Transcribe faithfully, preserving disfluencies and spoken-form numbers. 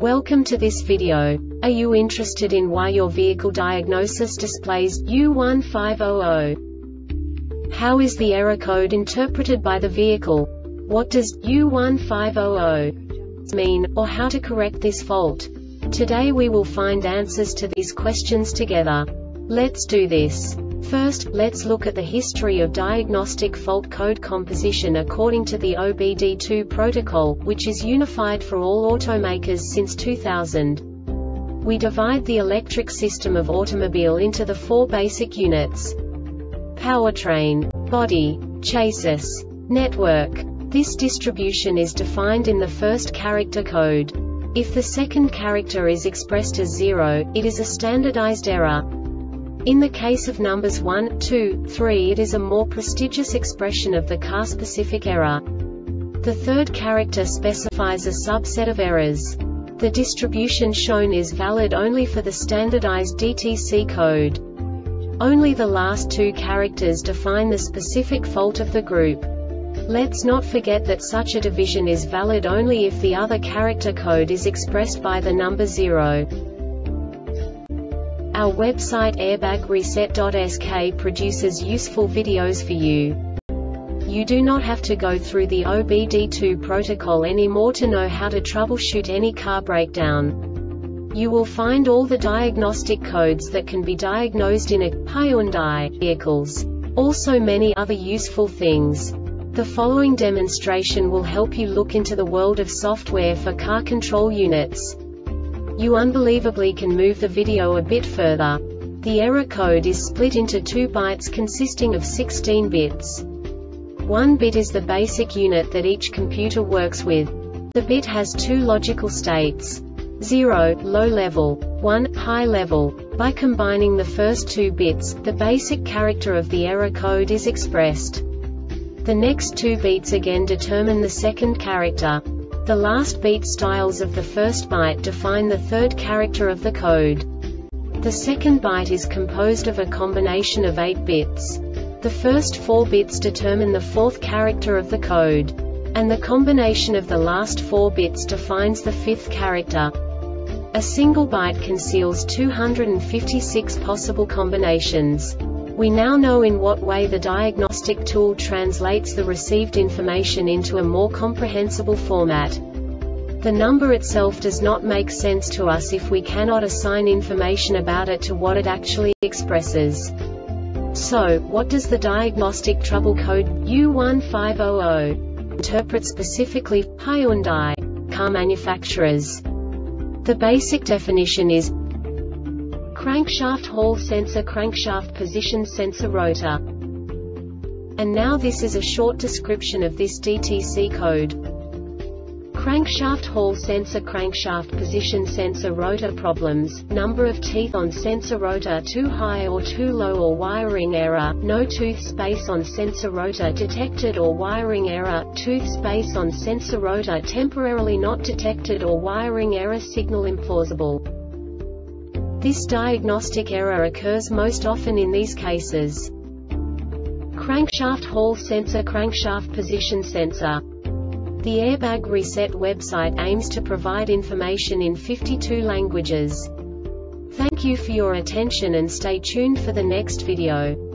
Welcome to this video. Are you interested in why your vehicle diagnosis displays U one five zero zero? How is the error code interpreted by the vehicle? What does U one five zero zero mean, or how to correct this fault? Today we will find answers to these questions together. Let's do this. First, let's look at the history of diagnostic fault code composition according to the O B D two protocol, which is unified for all automakers since two thousand. We divide the electric system of automobile into the four basic units: powertrain, body, chassis, network. This distribution is defined in the first character code. If the second character is expressed as zero, it is a standardized error. In the case of numbers one, two, three, it is a more prestigious expression of the car-specific error. The third character specifies a subset of errors. The distribution shown is valid only for the standardized D T C code. Only the last two characters define the specific fault of the group. Let's not forget that such a division is valid only if the other character code is expressed by the number zero. Our website airbag reset dot S K produces useful videos for you. You do not have to go through the O B D two protocol anymore to know how to troubleshoot any car breakdown. You will find all the diagnostic codes that can be diagnosed in a Hyundai vehicles. Also many other useful things. The following demonstration will help you look into the world of software for car control units. You unbelievably can move the video a bit further. The error code is split into two bytes consisting of sixteen bits. One bit is the basic unit that each computer works with. The bit has two logical states: zero, low level, one, high level. By combining the first two bits, the basic character of the error code is expressed. The next two beats again determine the second character. The last beat styles of the first byte define the third character of the code. The second byte is composed of a combination of eight bits. The first four bits determine the fourth character of the code. And the combination of the last four bits defines the fifth character. A single byte conceals two hundred fifty-six possible combinations. We now know in what way the diagnostic tool translates the received information into a more comprehensible format. The number itself does not make sense to us if we cannot assign information about it to what it actually expresses. So, what does the diagnostic trouble code U one five zero zero interpret specifically for Hyundai car manufacturers? The basic definition is crankshaft hall sensor, crankshaft position sensor, rotor. And now this is a short description of this D T C code. Crankshaft hall sensor, crankshaft position sensor, rotor problems: number of teeth on sensor rotor too high or too low, or wiring error, no tooth space on sensor rotor detected, or wiring error, tooth space on sensor rotor temporarily not detected, or wiring error, signal implausible. This diagnostic error occurs most often in these cases: crankshaft hall sensor, crankshaft position sensor. The Airbag Reset website aims to provide information in fifty-two languages. Thank you for your attention and stay tuned for the next video.